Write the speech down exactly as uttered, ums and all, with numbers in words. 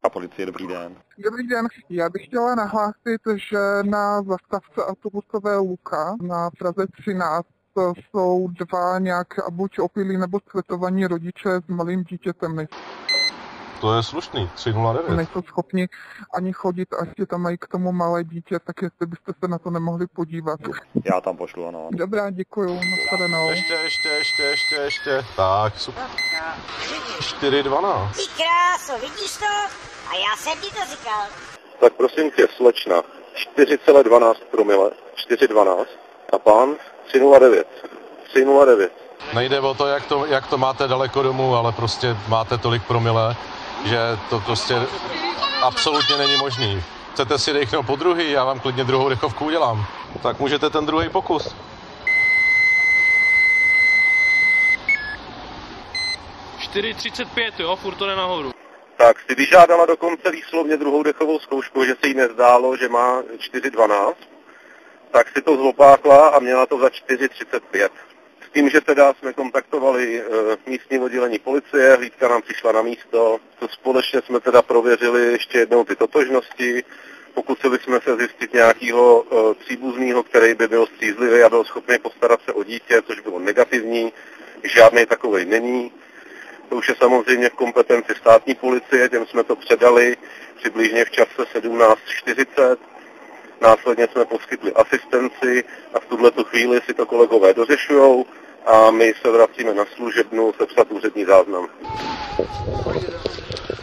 A policie, dobrý den. Dobrý den, já bych chtěla nahlásit, že na zastávce autobusové Luka na Praze třináct jsou dva nějak buď opilí nebo svetovaní rodiče s malým dítětem. To je slušný, tři nula devět. Nejsou schopni ani chodit, až tam mají k tomu malé dítě, tak jestli byste se na to nemohli podívat. Já tam pošlu, ano. Dobrá, děkuju, nashledanou. Ještě, ještě, ještě, ještě, ještě. Tak, super. čtyři dvanáct. Ty kráso, vidíš to? A já jsem ti to říkal. Tak prosím tě, slečna, čtyři celá dvanáct promile, čtyři dvanáct a pán tři nula devět. tři nula devět. Nejde o to jak, to, jak to máte daleko domů, ale prostě máte tolik promile, že to prostě absolutně není možný. Chcete si dechnout po druhý, já vám klidně druhou dechovku udělám. Tak můžete ten druhý pokus. čtyři třicet pět, jo, furt to jde nahoru. Tak si vyžádala dokonce výslovně druhou dechovou zkoušku, že se jí nezdálo, že má čtyři dvanáct, tak si to zopákla a měla to za čtyři třicet pět. S tím, že teda jsme kontaktovali e, místní oddělení policie, hlídka nám přišla na místo, to společně jsme teda prověřili ještě jednou ty totožnosti, pokusili jsme se zjistit nějakého e, příbuzného, který by byl střízlivý a byl schopný postarat se o dítě, což bylo negativní, žádný takovej není. To už je samozřejmě v kompetenci státní policie, těm jsme to předali přibližně v čase sedmnáct čtyřicet. Následně jsme poskytli asistenci a v tuhletu chvíli si to kolegové dořešujou a my se vracíme na služebnu sepsat úřední záznam.